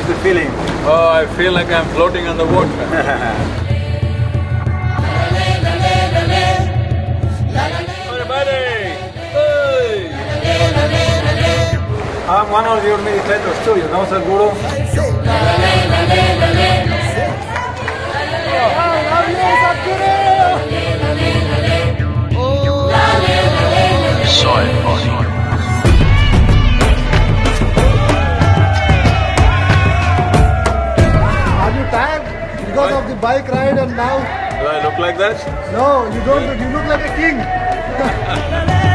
the feeling? Oh, I feel like I'm floating on the water. I'm one of your meditators too, you know, Sadhguru? Soil Body. Are you tired because of the bike ride and now? Do I look like that? No, you don't. You look like a king.